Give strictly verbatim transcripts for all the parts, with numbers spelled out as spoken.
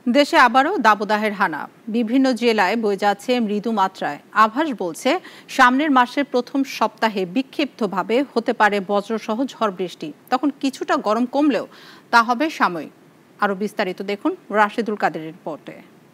দেশে আবারও দাবদাহের হানা, বিভিন্ন জেলায় বয়ে যাচ্ছে মৃদু মাত্রায়। আভাস বলছে সামনের মাসের প্রথম সপ্তাহে বিক্ষিপ্তভাবে হতে পারে বজ্রসহ ঝড় বৃষ্টি। তখন কিছুটা গরম কমলেও তা হবে সাময়িক। আরো বিস্তারিত দেখুন রাশেদুল কাদেরের রিপোর্টে।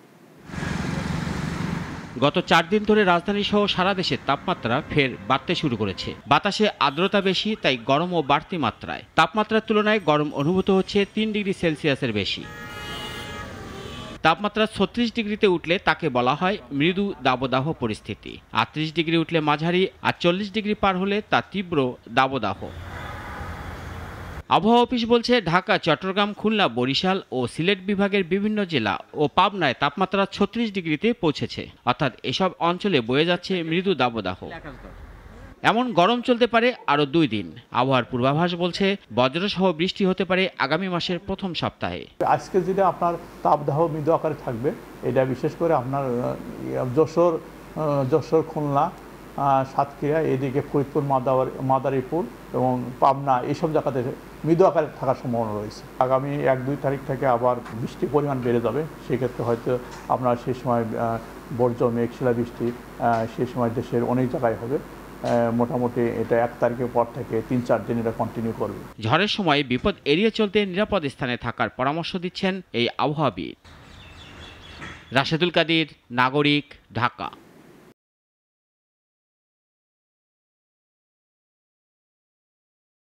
গত চার দিন ধরে রাজধানী সহ সারা দেশের তাপমাত্রা ফের বাড়তে শুরু করেছে। বাতাসে আর্দ্রতা বেশি, তাই গরম ও বাড়তি মাত্রায়। তাপমাত্রার তুলনায় গরম অনুভূত হচ্ছে তিন ডিগ্রি সেলসিয়াসের বেশি। তাপমাত্রা ছত্রিশ ডিগ্রিতে উঠলে তাকে বলা হয় মৃদু দাবদাহ পরিস্থিতি। আটত্রিশ ডিগ্রি উঠলে মাঝারি, আর চল্লিশ ডিগ্রি পার হলে তা তীব্র দাবদাহ। আবহাওয়া অফিস বলছে, ঢাকা, চট্টগ্রাম, খুলনা, বরিশাল ও সিলেট বিভাগের বিভিন্ন জেলা ও পাবনায় তাপমাত্রা ছত্রিশ ডিগ্রিতে পৌঁছেছে। অর্থাৎ এসব অঞ্চলে বয়ে যাচ্ছে মৃদু দাবদাহ। এমন গরম চলতে পারে আরও দুই দিন। আবহাওয়ার পূর্বাভাস বলছে, বজ্রসহ বৃষ্টি হতে পারে আগামী মাসের প্রথম সপ্তাহে। আজকে যেটা আপনার তাপদাহ মৃদু আকারে থাকবে, এটা বিশেষ করে আপনার যশোর যশোর খুলনা, সাতক্ষীরা, এদিকে ফরিদপুর, মাদারীপুর এবং পাবনা, এইসব জায়গাতে মৃদু আকারে থাকার সম্ভাবনা রয়েছে। আগামী এক দুই তারিখ থেকে আবার বৃষ্টির পরিমাণ বেড়ে যাবে। সেক্ষেত্রে হয়তো আপনার সেই সময় বর্জ্য মেঘশিলা বৃষ্টি সেই সময় দেশের অনেক জায়গায় হবে। মোটামুটি এটা এক তারিখের পর থেকে তিন চার দিন এটা কন্টিনিউ করবে। ঝড়ের সময় বিপদ এড়িয়ে চলতে নিরাপদ স্থানে থাকার পরামর্শ দিচ্ছেন এই আবহাওয়াবিদ। রাশেদুল কাদের, নাগরিক, ঢাকা।